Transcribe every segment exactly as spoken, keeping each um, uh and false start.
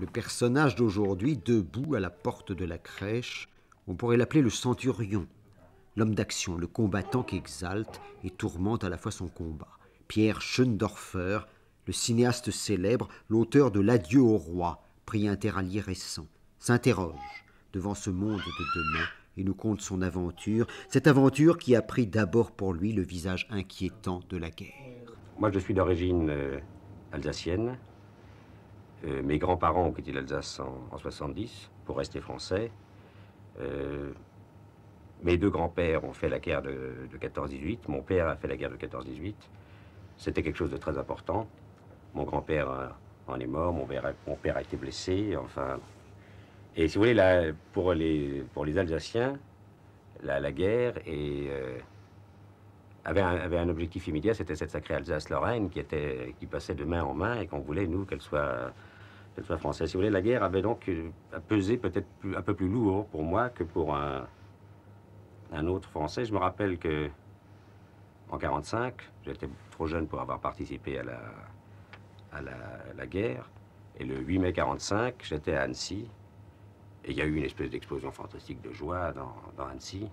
Le personnage d'aujourd'hui, debout à la porte de la crèche, on pourrait l'appeler le centurion, l'homme d'action, le combattant qui exalte et tourmente à la fois son combat. Pierre Schoendorfer, le cinéaste célèbre, l'auteur de L'Adieu au roi, prix interallié récent, s'interroge devant ce monde de demain et nous conte son aventure, cette aventure qui a pris d'abord pour lui le visage inquiétant de la guerre. Moi, je suis d'origine euh, alsacienne. Euh, mes grands-parents ont quitté l'Alsace en, en soixante-dix pour rester français. Euh, mes deux grands-pères ont fait la guerre de, de quatorze dix-huit. Mon père a fait la guerre de quatorze dix-huit. C'était quelque chose de très important. Mon grand-père euh, en est mort, mon père, a, mon père a été blessé, enfin... Et si vous voulez, là, pour, les, pour les Alsaciens, la, la guerre est, euh, avait, un, avait un objectif immédiat, c'était cette sacrée Alsace-Lorraine qui, était, qui passait de main en main et qu'on voulait, nous, qu'elle soit, qu'elle soit française. Si vous voulez, la guerre avait donc pesé peut-être un peu plus lourd pour moi que pour un, un autre Français. Je me rappelle que en quarante-cinq, j'étais trop jeune pour avoir participé à la, à la, à la guerre. Et le huit mai quarante-cinq, j'étais à Annecy. Et il y a eu une espèce d'explosion fantastique de joie dans, dans Annecy.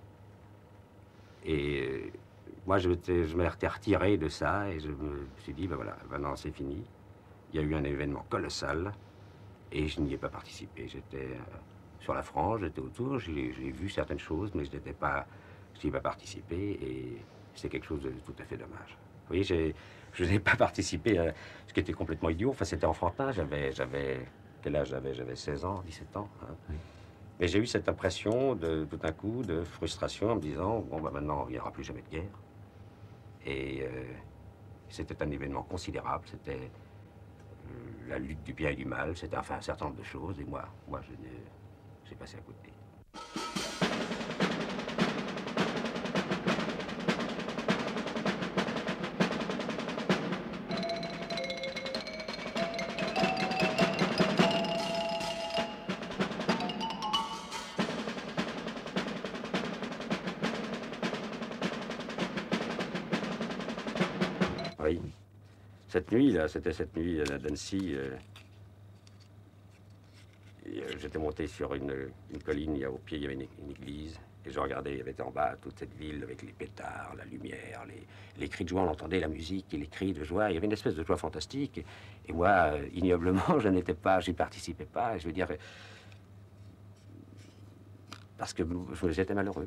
Et euh, moi, je m'étais retiré de ça et je me suis dit, ben voilà, maintenant c'est fini. Il y a eu un événement colossal et je n'y ai pas participé. J'étais euh, sur la frange, j'étais autour, j'ai vu certaines choses, mais je n'étais pas, je n'y ai pas participé et c'est quelque chose de tout à fait dommage. Vous voyez, je n'ai pas participé à ce qui était complètement idiot. Enfin, c'était enfantin, j'avais... Quel âge j'avais? J'avais seize ans, dix-sept ans. Hein. Oui. Mais j'ai eu cette impression, de, tout d'un coup, de frustration en me disant, bon, bah, maintenant, il n'y aura plus jamais de guerre. Et euh, c'était un événement considérable. C'était euh, la lutte du bien et du mal. C'était enfin un certain nombre de choses. Et moi, moi j'ai passé à côté. Oui. Cette nuit, là, c'était cette nuit à d'Annecy. Euh, euh, J'étais monté sur une, une colline, il y a, au pied, il y avait une, une église. Et je regardais, il y avait en bas toute cette ville avec les pétards, la lumière, les, les cris de joie, on entendait la musique et les cris de joie. Il y avait une espèce de joie fantastique. Et, et moi, euh, ignoblement, je n'étais pas, j'y participais pas. Je veux dire, parce que j'étais malheureux.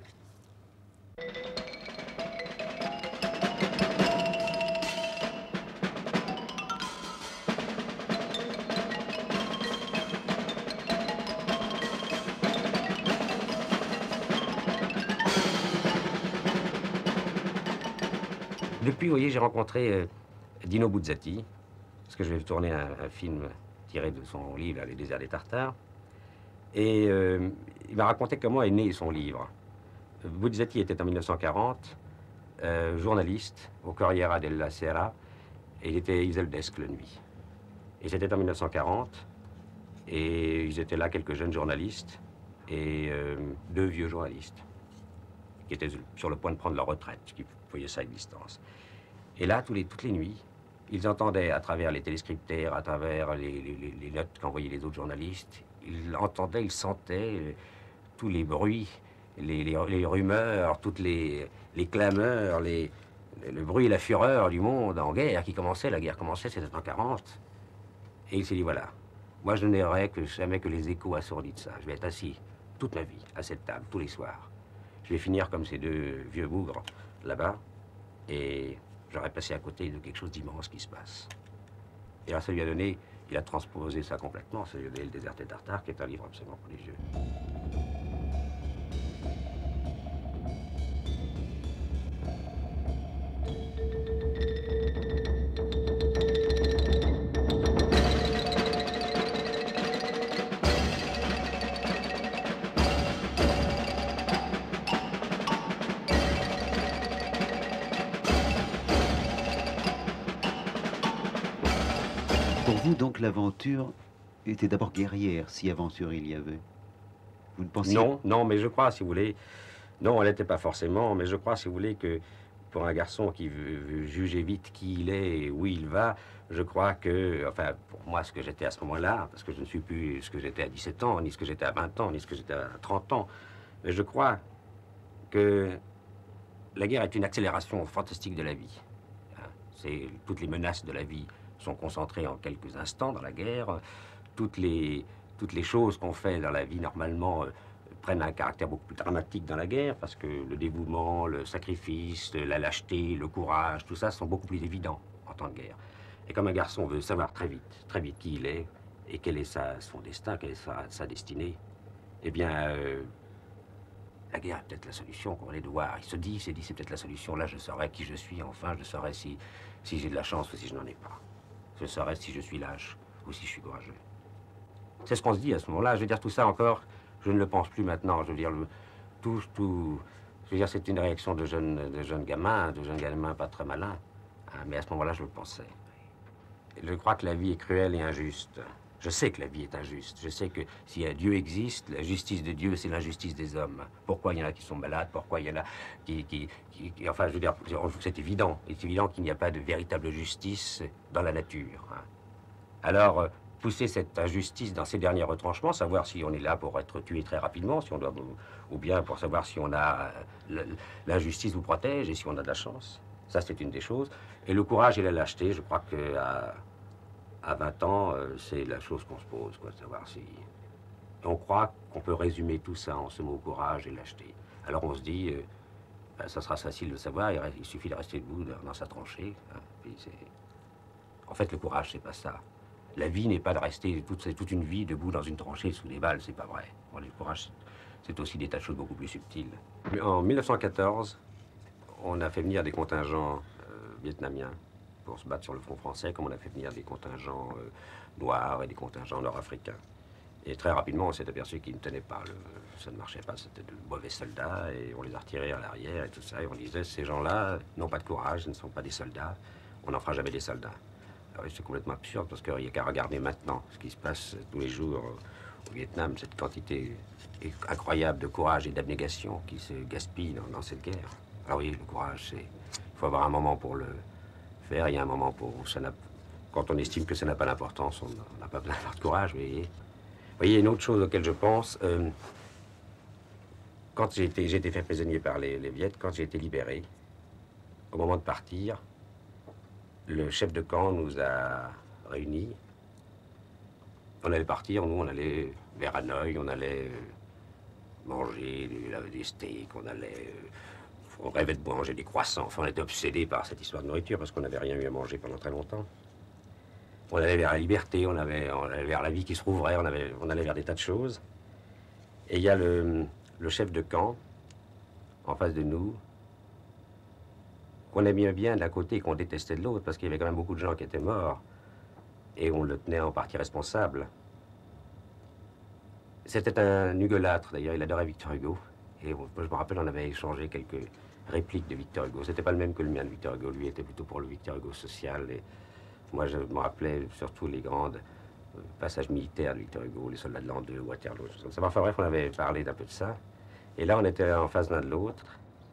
Depuis, vous voyez, j'ai rencontré euh, Dino Buzzati, parce que je vais tourner un, un film tiré de son livre, Les déserts des Tartares. Et euh, il m'a raconté comment est né son livre. Buzzati était en mille neuf cent quarante euh, journaliste au Corriere della Sera, et il était Iseldesque la nuit. Et c'était en mille neuf cent quarante, et ils étaient là quelques jeunes journalistes et euh, deux vieux journalistes qui étaient sur le point de prendre leur retraite, qui voyaient ça à distance. Et là, tous les, toutes les nuits, ils entendaient à travers les téléscripteurs, à travers les, les, les notes qu'envoyaient les autres journalistes, ils entendaient, ils sentaient euh, tous les bruits, les, les, les rumeurs, toutes les, les clameurs, les, le bruit et la fureur du monde en guerre qui commençait. La guerre commençait, c'était en quarante. Et il s'est dit, voilà, moi je n'aurai que jamais que les échos assourdis de ça. Je vais être assis toute ma vie à cette table, tous les soirs. Je vais finir comme ces deux vieux bougres là-bas, et j'aurais passé à côté de quelque chose d'immense qui se passe. Et alors ça lui a donné, il a transposé ça complètement, ça lui a donné Le désert des Tartares, qui est un livre absolument prodigieux. Pour vous, donc, l'aventure était d'abord guerrière, si aventure il y avait. Vous ne pensiez... Non, non, mais je crois, si vous voulez, non, elle n'était pas forcément, mais je crois, si vous voulez, que pour un garçon qui veut, veut juger vite qui il est et où il va, je crois que, enfin, pour moi, ce que j'étais à ce moment-là, parce que je ne suis plus ce que j'étais à dix-sept ans, ni ce que j'étais à vingt ans, ni ce que j'étais à trente ans, mais je crois que la guerre est une accélération fantastique de la vie. C'est, toutes les menaces de la vie sont concentrées en quelques instants dans la guerre. Toutes les, toutes les choses qu'on fait dans la vie, normalement, euh, prennent un caractère beaucoup plus dramatique dans la guerre, parce que le dévouement, le sacrifice, la lâcheté, le courage, tout ça sont beaucoup plus évidents en temps de guerre. Et comme un garçon veut savoir très vite, très vite qui il est, et quel est sa, son destin, quelle est sa, sa destinée, eh bien, euh, la guerre est peut-être la solution qu'on va aller devoir. Il se dit, il s'est dit, c'est peut-être la solution. Là, je saurai qui je suis, enfin, je saurai si, si j'ai de la chance ou si je n'en ai pas. Je saurai si je suis lâche ou si je suis courageux. C'est ce qu'on se dit à ce moment-là. Je veux dire, tout ça encore, je ne le pense plus maintenant. Je veux dire, le, tout, tout, je veux dire, c'est une réaction de jeunes de jeune gamins, de jeunes gamins pas très malins. Hein, mais à ce moment-là, je le pensais. Je crois que la vie est cruelle et injuste. Je sais que la vie est injuste. Je sais que si Dieu existe, la justice de Dieu, c'est l'injustice des hommes. Pourquoi il y en a qui sont malades? Pourquoi il y en a qui... qui, qui, qui enfin, je veux dire, c'est évident. C'est évident qu'il n'y a pas de véritable justice dans la nature. Hein. Alors, pousser cette injustice dans ses derniers retranchements, savoir si on est là pour être tué très rapidement, si on doit, ou bien pour savoir si on a... L'injustice vous protège et si on a de la chance. Ça, c'est une des choses. Et le courage et la lâcheté, je crois que... À, À vingt ans, euh, c'est la chose qu'on se pose, quoi, savoir si... On croit qu'on peut résumer tout ça en ce mot courage et lâcheté. Alors on se dit, euh, ben, ça sera facile de savoir, il, il suffit de rester debout dans sa tranchée. Hein, puis en fait, le courage, c'est pas ça. La vie n'est pas de rester toute, toute une vie debout dans une tranchée sous des balles, c'est pas vrai. Bon, le courage, c'est aussi des tas de choses beaucoup plus subtiles. Mais en mille neuf cent quatorze, on a fait venir des contingents euh, vietnamiens pour se battre sur le front français, comme on a fait venir des contingents euh, noirs et des contingents nord-africains. Et très rapidement, on s'est aperçu qu'ils ne tenaient pas, le, ça ne marchait pas, c'était de mauvais soldats, et on les a retirés à l'arrière et tout ça, et on disait, ces gens-là n'ont pas de courage, ne sont pas des soldats, on n'en fera jamais des soldats. Alors c'est complètement absurde, parce qu'il n'y a qu'à regarder maintenant ce qui se passe tous les jours au Vietnam, cette quantité incroyable de courage et d'abnégation qui se gaspille dans, dans cette guerre. Alors oui, le courage, c'est... il faut avoir un moment pour le... faire, il y a un moment pour ça n'a, quand on estime que ça n'a pas d'importance, on n'a pas besoin d'avoir de courage, vous voyez. Vous voyez, une autre chose auquel je pense, euh, quand j'ai été, j'ai été fait prisonnier par les, les Viettes, quand j'ai été libéré, au moment de partir, le chef de camp nous a réunis. On allait partir, nous, on allait vers Hanoï, on allait manger des, des steaks, on allait... On rêvait de manger des croissants. Enfin, on était obsédés par cette histoire de nourriture parce qu'on n'avait rien eu à manger pendant très longtemps. On allait vers la liberté, on, avait, on allait vers la vie qui se rouvrait, on, avait, on allait vers des tas de choses. Et il y a le, le chef de camp, en face de nous, qu'on aimait bien d'un côté et qu'on détestait de l'autre parce qu'il y avait quand même beaucoup de gens qui étaient morts et on le tenait en partie responsable. C'était un huguelâtre, d'ailleurs, il adorait Victor Hugo. Et on, je me rappelle, on avait échangé quelques répliques de Victor Hugo. C'était pas le même que le mien de Victor Hugo. Lui était plutôt pour le Victor Hugo social. Et moi, je me rappelais surtout les grands passages militaires de Victor Hugo, les soldats de l'an deux, Waterloo. Enfin bref, on avait parlé d'un peu de ça. Et là, on était en face l'un de l'autre.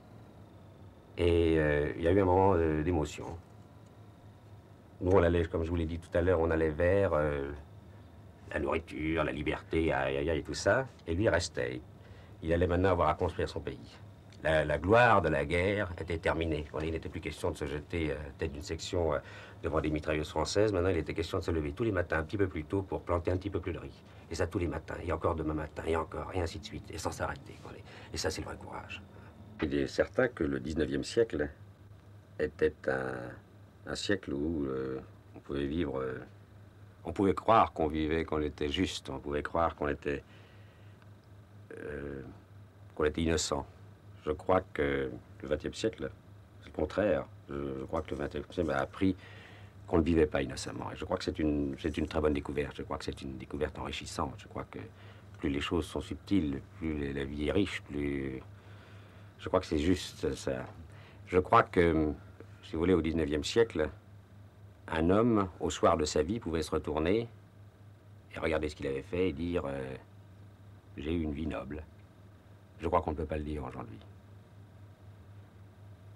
Et euh, il y a eu un moment euh, d'émotion. Nous, on allait, comme je vous l'ai dit tout à l'heure, on allait vers euh, la nourriture, la liberté, aïe, aïe, aïe, et tout ça. Et lui, il restait. Il allait maintenant avoir à construire son pays. La, la gloire de la guerre était terminée. Il n'était plus question de se jeter à la tête d'une section euh, devant des mitrailleuses françaises. Maintenant, il était question de se lever tous les matins un petit peu plus tôt pour planter un petit peu plus de riz. Et ça tous les matins, et encore demain matin, et encore, et ainsi de suite, et sans s'arrêter. Et ça, c'est le vrai courage. Il est certain que le dix-neuvième siècle était un, un siècle où euh, on pouvait vivre... Euh, on pouvait croire qu'on vivait, qu'on était juste, on pouvait croire qu'on était... Euh, qu'on était innocent. Je crois que le vingtième siècle, c'est le contraire. Je crois que le vingtième siècle a appris qu'on ne vivait pas innocemment. Et je crois que c'est une, c'est une très bonne découverte. Je crois que c'est une découverte enrichissante. Je crois que plus les choses sont subtiles, plus la vie est riche, plus... Je crois que c'est juste ça. Je crois que, si vous voulez, au dix-neuvième siècle, un homme, au soir de sa vie, pouvait se retourner et regarder ce qu'il avait fait et dire euh, « j'ai eu une vie noble ». Je crois qu'on ne peut pas le dire aujourd'hui.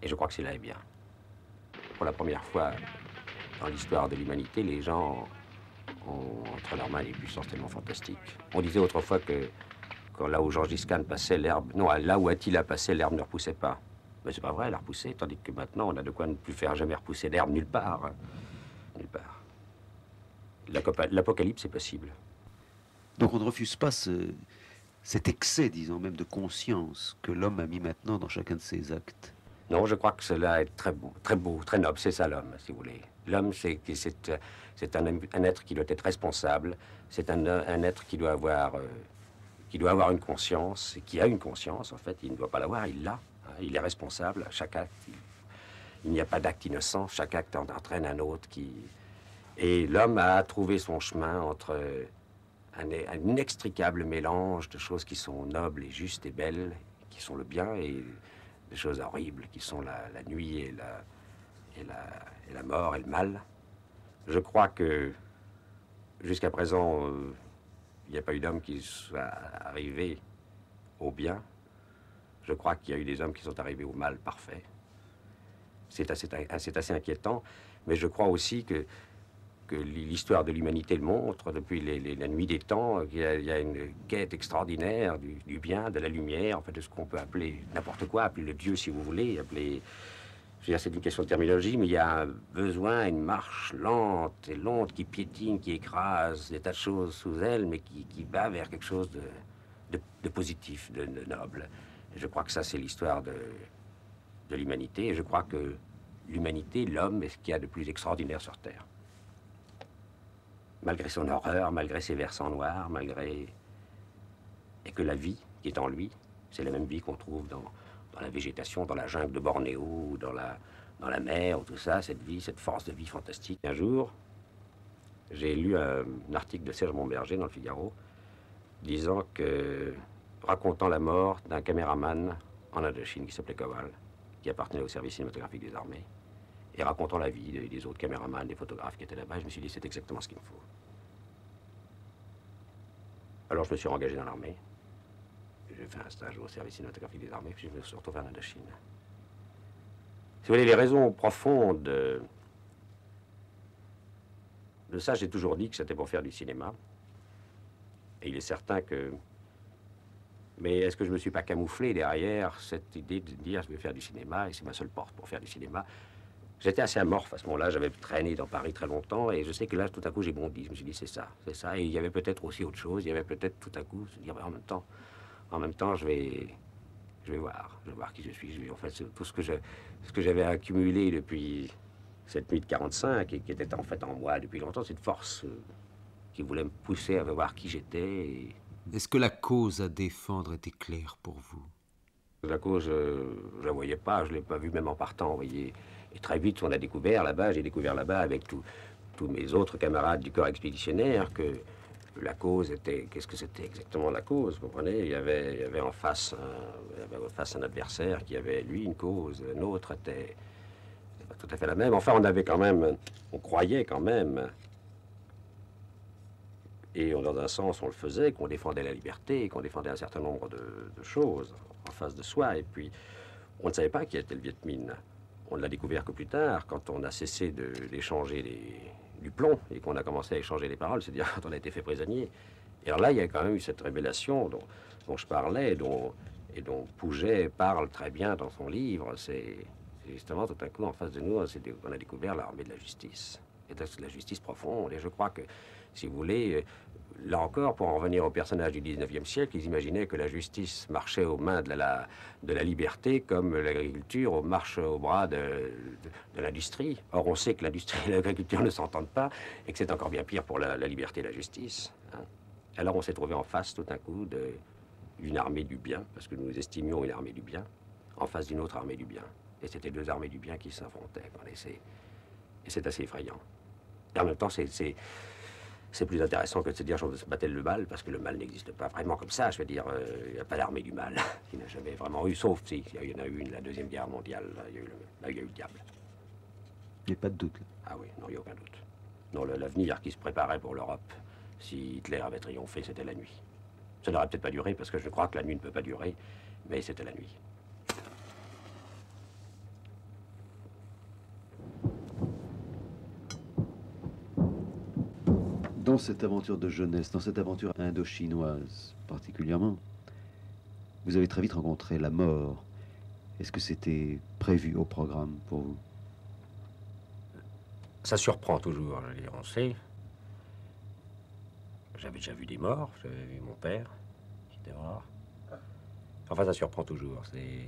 Et je crois que cela est bien. Pour la première fois dans l'histoire de l'humanité, les gens ont entre leurs mains des puissances tellement fantastiques. On disait autrefois que quand là où Gengis Khan passait, l'herbe... Non, là où Attila passait, l'herbe ne repoussait pas. Mais c'est pas vrai, elle a repoussé, tandis que maintenant, on a de quoi ne plus faire jamais repousser l'herbe nulle part. Nulle part. L'apocalypse est possible. Donc on ne refuse pas ce, cet excès, disons même, de conscience que l'homme a mis maintenant dans chacun de ses actes. Non, je crois que cela est très beau, très beau, très noble. C'est ça l'homme, si vous voulez. L'homme, c'est un, un être qui doit être responsable. C'est un, un être qui doit avoir... Euh, qui doit avoir une conscience, et qui a une conscience, en fait, il ne doit pas l'avoir, il l'a. Hein, il est responsable à chaque acte. Il, il n'y a pas d'acte innocent, chaque acte en entraîne un autre qui... Et l'homme a trouvé son chemin entre un, un inextricable mélange de choses qui sont nobles et justes et belles, qui sont le bien, et des choses horribles qui sont la, la nuit et la, et, la, et la mort et le mal. Je crois que jusqu'à présent, euh, il n'y a pas eu d'homme qui soit arrivé au bien. Je crois qu'il y a eu des hommes qui sont arrivés au mal parfait. C'est assez, assez, assez inquiétant, mais je crois aussi que, que l'histoire de l'humanité le montre, depuis les, les, la nuit des temps, qu'il y, y a une quête extraordinaire du, du bien, de la lumière, en fait, de ce qu'on peut appeler n'importe quoi, appeler le Dieu si vous voulez, appeler... C'est une question de terminologie, mais il y a un besoin, une marche lente et lente qui piétine, qui écrase des tas de choses sous elle, mais qui, qui va vers quelque chose de, de, de positif, de, de noble. Et je crois que ça, c'est l'histoire de, de l'humanité. Et je crois que l'humanité, l'homme, est ce qu'il y a de plus extraordinaire sur Terre. Malgré son horreur, malgré ses versants noirs, malgré... Et que la vie qui est en lui, c'est la même vie qu'on trouve dans... dans la végétation, dans la jungle de Bornéo, dans la, dans la mer, ou tout ça, cette vie, cette force de vie fantastique. Un jour, j'ai lu un, un article de Serge Monberger dans le Figaro, disant que, racontant la mort d'un caméraman en Indochine qui s'appelait Kowal, qui appartenait au service cinématographique des armées, et racontant la vie des, des autres caméramans, des photographes qui étaient là-bas, je me suis dit, c'est exactement ce qu'il me faut. Alors je me suis engagé dans l'armée. J'ai fait un stage au service cinématographique des armées, puis je me suis retrouvé en Indochine. Si vous voulez, les raisons profondes de, de ça, j'ai toujours dit que c'était pour faire du cinéma. Et il est certain que... Mais est-ce que je ne me suis pas camouflé derrière cette idée de dire je vais faire du cinéma, et c'est ma seule porte pour faire du cinéma? J'étais assez amorphe à ce moment-là, j'avais traîné dans Paris très longtemps, et je sais que là, tout à coup, j'ai bondi. Je me suis dit, c'est ça, c'est ça. Et il y avait peut-être aussi autre chose, il y avait peut-être tout à coup, se dire, en même temps... En même temps, je vais, je vais voir, je vais voir qui je suis. Je vais, en fait, tout ce que je, ce que j'avais accumulé depuis cette nuit de quarante-cinq, et qui était en fait en moi depuis longtemps, cette force euh, qui voulait me pousser à voir qui j'étais. Et... Est-ce que la cause à défendre était claire pour vous? La cause, euh, je ne la voyais pas, je ne l'ai pas vue même en partant, vous voyez. Et très vite, on a découvert là-bas, j'ai découvert là-bas avec tous mes autres camarades du corps expéditionnaire que la cause était... Qu'est-ce que c'était exactement la cause, vous comprenez? Il y avait, il y avait en face un, il y avait en face un adversaire qui avait, lui, une cause. Un autre était pas tout à fait la même. Enfin, on avait quand même... On croyait quand même, et dans un sens, on le faisait, qu'on défendait la liberté, qu'on défendait un certain nombre de, de choses en face de soi. Et puis, on ne savait pas qui était le Viet Minh. On ne l'a découvert que plus tard, quand on a cessé d'échanger les... du plomb, et qu'on a commencé à échanger les paroles, c'est-à-dire quand on a été fait prisonnier. Et alors là, il y a quand même eu cette révélation dont, dont je parlais, dont, et dont Pouget parle très bien dans son livre. C'est justement tout à coup, en face de nous, on a découvert l'armée de la justice. Et de la justice profonde. Et je crois que, si vous voulez, là encore, pour en revenir au personnage du dix-neuvième siècle, ils imaginaient que la justice marchait aux mains de la, de la liberté comme l'agriculture marche au bras de, de, de l'industrie. Or, on sait que l'industrie et l'agriculture ne s'entendent pas et que c'est encore bien pire pour la, la liberté et la justice. Hein. Alors, on s'est trouvé en face, tout d'un coup, d'une armée du bien, parce que nous estimions une armée du bien, en face d'une autre armée du bien. Et c'était deux armées du bien qui s'affrontaient. Et c'est assez effrayant. Et en même temps, c'est... C'est plus intéressant que de se dire je se battait le mal, parce que le mal n'existe pas vraiment comme ça. Je veux dire, il euh, n'y a pas d'armée du mal qui n'a jamais vraiment eu, sauf si il y en a eu une, la Deuxième Guerre mondiale, là, il y a eu le, là, il y a eu le diable. Il n'y a pas de doute. Là. Ah oui, non, il n'y a aucun doute. Non, l'avenir qui se préparait pour l'Europe, si Hitler avait triomphé, c'était la nuit. Ça n'aurait peut-être pas duré, parce que je crois que la nuit ne peut pas durer, mais c'était la nuit. Dans cette aventure de jeunesse, dans cette aventure indo-chinoise particulièrement, vous avez très vite rencontré la mort. Est-ce que c'était prévu au programme pour vous? Ça surprend toujours, je veux dire, on sait. J'avais déjà vu des morts, j'avais vu mon père qui était mort. Enfin, ça surprend toujours. C'est...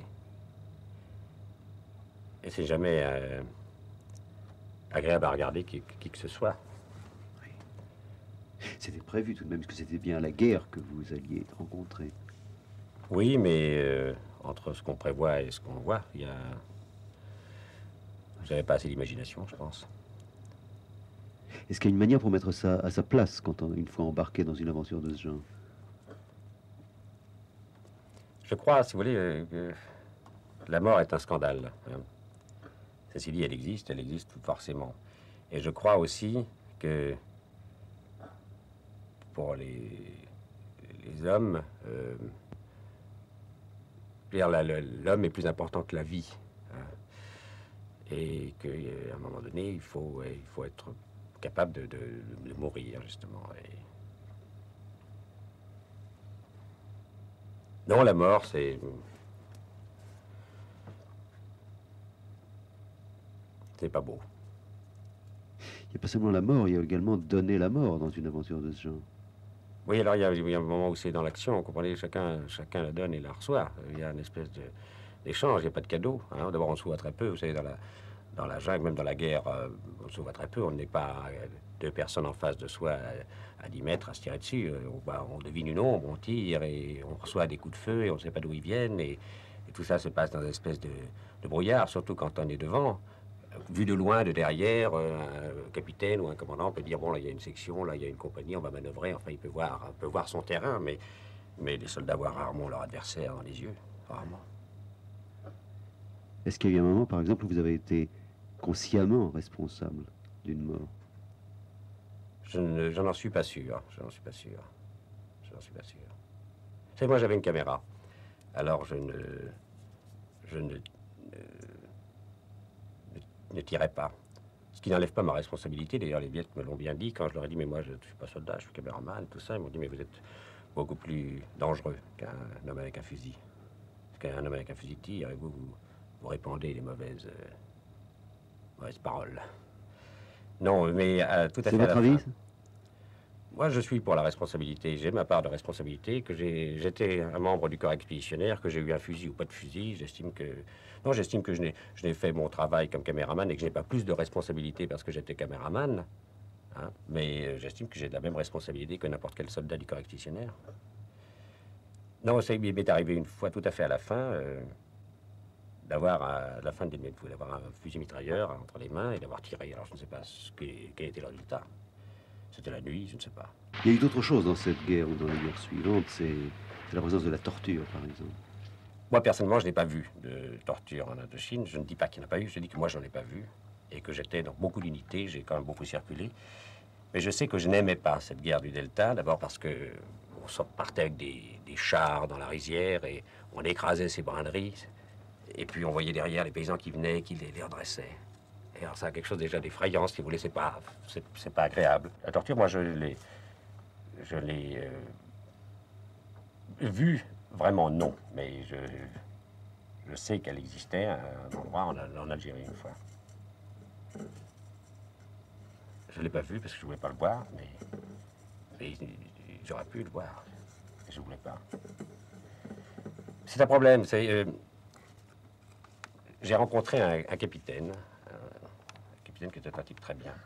Et c'est jamais euh, agréable à regarder qui, qui que ce soit. Oui. C'était prévu tout de même, parce que c'était bien la guerre que vous alliez rencontrer. Oui, mais euh, entre ce qu'on prévoit et ce qu'on voit, il y a... J'avais pas assez d'imagination, je pense. Est-ce qu'il y a une manière pour mettre ça à sa place quand on, une fois embarqué dans une aventure de ce genre? Je crois, si vous voulez, euh, que la mort est un scandale. Hein. Ceci dit, elle existe, elle existe forcément. Et je crois aussi que pour les, les hommes, euh, l'homme est plus important que la vie. Hein. Et qu'à un moment donné, il faut, il faut être capable de, de, de mourir, justement. Et... Non, la mort, c'est... C'est pas beau. Il n'y a pas seulement la mort, il y a également donner la mort dans une aventure de ce genre. Oui, alors il y a, il y a un moment où c'est dans l'action, vous comprenez, chacun, chacun la donne et la reçoit. Il y a une espèce de, d'échange, il n'y a pas de cadeau. Hein. D'abord, on se voit très peu, vous savez, dans la, dans la jungle, même dans la guerre, euh, on se voit très peu. On n'est pas euh, deux personnes en face de soi à, à dix mètres, à se tirer dessus. On, bah, on devine une ombre, on tire et on reçoit des coups de feu et on ne sait pas d'où ils viennent. Et, et tout ça se passe dans une espèce de, de brouillard, surtout quand on est devant. Vu de loin, de derrière, euh, un capitaine ou un commandant peut dire, bon, là, il y a une section, là, il y a une compagnie, on va manœuvrer. Enfin, il peut voir, on peut voir son terrain, mais, mais les soldats voient rarement leur adversaire dans les yeux, rarement. Est-ce qu'il y a eu un moment, par exemple, où vous avez été consciemment responsable d'une mort? Je ne, j'en suis pas sûr, je n'en suis pas sûr. Je n'en suis pas sûr. C'est moi, j'avais une caméra. Alors, je ne... Je ne... Euh, ne tirait pas. Ce qui n'enlève pas ma responsabilité. D'ailleurs, les Viettes me l'ont bien dit quand je leur ai dit, mais moi, je ne suis pas soldat, je suis caméraman, tout ça. Ils m'ont dit, mais vous êtes beaucoup plus dangereux qu'un homme avec un fusil. Parce qu'un homme avec un fusil tire et vous, vous, vous répandez les mauvaises, euh, mauvaises paroles. Non, mais euh, tout à fait. C'est votre avis, ça? Moi, je suis pour la responsabilité. J'ai ma part de responsabilité, que j'ai, j'étais un membre du corps expéditionnaire, que j'ai eu un fusil ou pas de fusil. J'estime que... Non, j'estime que je n'ai, je n'ai fait mon travail comme caméraman et que je n'ai pas plus de responsabilité parce que j'étais caméraman. Hein, mais j'estime que j'ai de la même responsabilité que n'importe quel soldat du corps expéditionnaire. Non, ça m'est arrivé une fois tout à fait à la fin, euh, d'avoir, à la fin de d'avoir un fusil mitrailleur entre les mains et d'avoir tiré. Alors, je ne sais pas ce qui, quel était le résultat. C'était la nuit, je ne sais pas. Il y a eu d'autres choses dans cette guerre ou dans les guerres suivantes, c'est la présence de la torture, par exemple. Moi, personnellement, je n'ai pas vu de torture en Indochine. Je ne dis pas qu'il n'y en a pas eu, je dis que moi, je n'en ai pas vu. Et que j'étais dans beaucoup d'unités, j'ai quand même beaucoup circulé. Mais je sais que je n'aimais pas cette guerre du Delta, d'abord parce que on partait avec des, des chars dans la rizière et on écrasait ces braineries. Et puis on voyait derrière les paysans qui venaient, qui les, les redressaient. Et alors ça a quelque chose déjà d'effrayant, si vous voulez, c'est pas, c'est, c'est pas agréable. La torture, moi, je l'ai, je l'ai euh, vue, vraiment non, mais je, je sais qu'elle existait à un endroit en, en Algérie une fois. Je ne l'ai pas vue parce que je ne voulais pas le voir, mais, mais j'aurais pu le voir, et je ne voulais pas. C'est un problème, c'est... Euh, j'ai rencontré un, un capitaine, qui était un type très bien.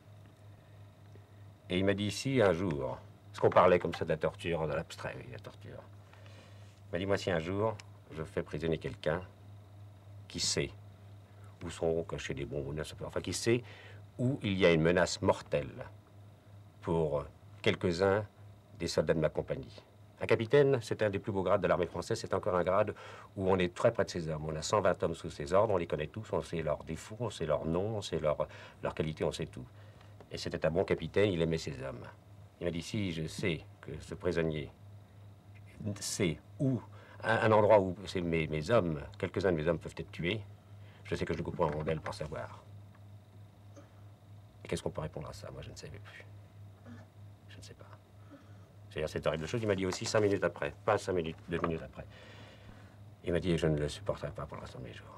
Et il m'a dit ici un jour, parce qu'on parlait comme ça de la torture, dans l'abstrait, oui, la torture. Il m'a dit, moi, si un jour, je fais prisonnier quelqu'un qui sait où sont cachés des bombes, enfin, qui sait où il y a une menace mortelle pour quelques-uns des soldats de ma compagnie. Un capitaine, c'est un des plus beaux grades de l'armée française, c'est encore un grade où on est très près de ses hommes. On a cent vingt hommes sous ses ordres, on les connaît tous, on sait leurs défauts, on sait leurs noms, on sait leurs leur qualités, on sait tout. Et c'était un bon capitaine, il aimait ses hommes. Il m'a dit, si je sais que ce prisonnier sait où, un, un endroit où mes, mes hommes, quelques-uns de mes hommes peuvent être tués, je sais que je le coupe en rondelles pour savoir. Et qu'est-ce qu'on peut répondre à ça? Moi, je ne savais plus. ne sais pas. C'est-à-dire cette horrible chose, il m'a dit aussi cinq minutes après, pas cinq minutes, deux minutes après. Il m'a dit, je ne le supporterai pas pour le restant de mes jours.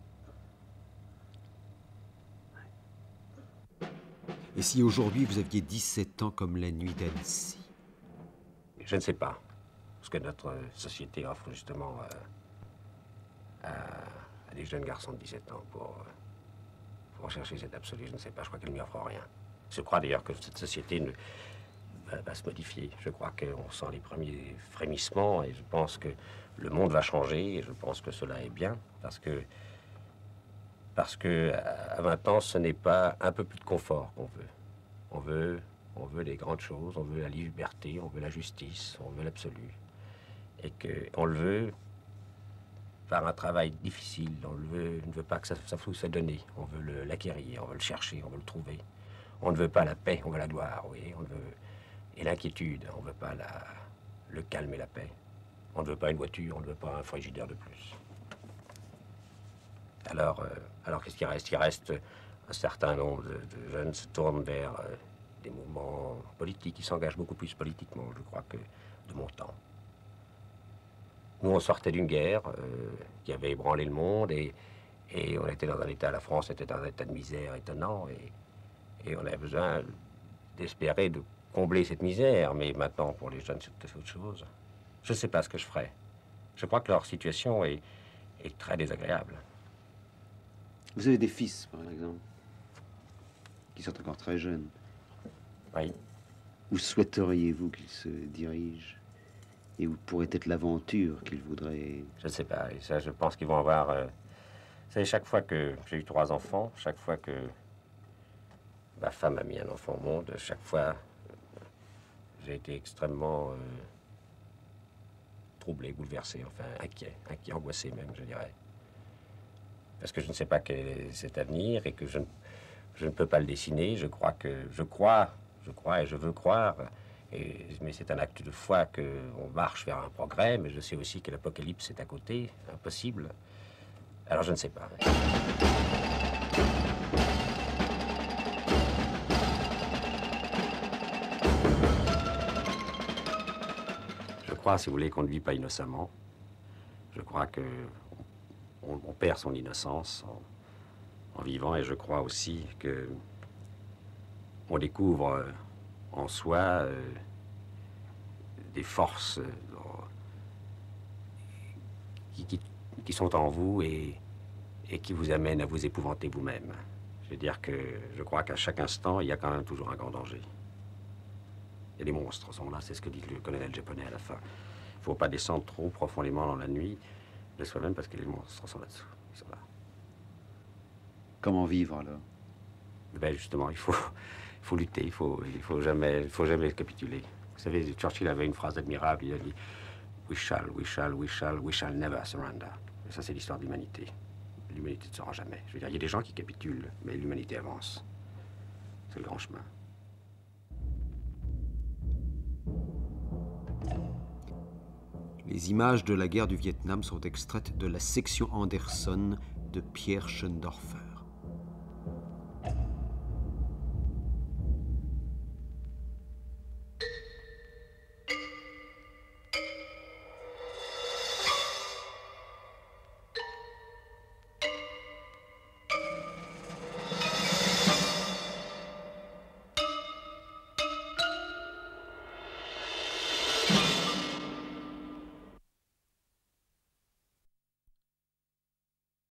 Et si aujourd'hui vous aviez dix-sept ans comme la nuit d'Annecy? Je ne sais pas ce que notre société offre justement euh, à, à des jeunes garçons de dix-sept ans pour, euh, pour chercher cet absolu. Je ne sais pas, je crois qu'elle ne m'y offre rien. Je crois d'ailleurs que cette société ne, va, va se modifier. Je crois qu'on sent les premiers frémissements et je pense que le monde va changer et je pense que cela est bien parce que, parce que à vingt ans, ce n'est pas un peu plus de confort qu'on veut. On veut, on veut les grandes choses, on veut la liberté, on veut la justice, on veut l'absolu. Et qu'on le veut par un travail difficile. On le veut, on ne veut pas que ça, ça soit donné. On veut l'acquérir, on veut le chercher, on veut le trouver. On ne veut pas la paix, on veut la gloire, oui. On veut, et l'inquiétude, on ne veut pas la, le calme et la paix. On ne veut pas une voiture, on ne veut pas un frigidaire de plus. Alors, euh, alors qu'est-ce qui reste? Il reste un certain nombre de, de jeunes se tournent vers euh, des mouvements politiques, qui s'engagent beaucoup plus politiquement, je crois, que de mon temps. Nous, on sortait d'une guerre euh, qui avait ébranlé le monde et, et on était dans un état, la France était dans un état de misère étonnant et, et on avait besoin d'espérer de combler cette misère. Mais maintenant, pour les jeunes, c'est tout à fait autre chose. Je ne sais pas ce que je ferai. Je crois que leur situation est, est très désagréable. Vous avez des fils, par exemple, qui sont encore très jeunes. Oui. Où souhaiteriez-vous qu'ils se dirigent? Et où pourrait être l'aventure qu'ils voudraient? Je ne sais pas. Et ça, je pense qu'ils vont avoir... Euh... Vous savez, chaque fois que j'ai eu trois enfants, chaque fois que ma femme a mis un enfant au monde, chaque fois, euh, j'ai été extrêmement euh, troublé, bouleversé, enfin inquiet, inquiet, angoissé même, je dirais. Parce que je ne sais pas quel est cet avenir et que je ne, je ne peux pas le dessiner. Je crois que... Je crois, je crois et je veux croire... Et, mais c'est un acte de foi qu'on marche vers un progrès, mais je sais aussi que l'apocalypse est à côté, impossible. Alors je ne sais pas. Je crois, si vous voulez, qu'on ne vit pas innocemment. Je crois que on, on perd son innocence en, en vivant, et je crois aussi que on découvre en soi euh, des forces euh, qui, qui, qui sont en vous et, et qui vous amènent à vous épouvanter vous-même. Je veux dire que je crois qu'à chaque instant, il y a quand même toujours un grand danger. Il y a des monstres sont là, c'est ce que dit le colonel japonais à la fin. Il ne faut pas descendre trop profondément dans la nuit de soi-même parce que les monstres sont là-dessous. Ils sont là. Comment vivre alors? Ben justement, il faut... Il faut lutter, il faut, il faut jamais, il faut jamais capituler. Vous savez, Churchill avait une phrase admirable, il a dit « We shall, we shall, we shall, we shall never surrender ». Et ça, c'est l'histoire de l'humanité. L'humanité ne sera jamais. Je veux dire, il y a des gens qui capitulent, mais l'humanité avance. C'est le grand chemin. Les images de la guerre du Vietnam sont extraites de la section Anderson de Pierre Schoendorfer.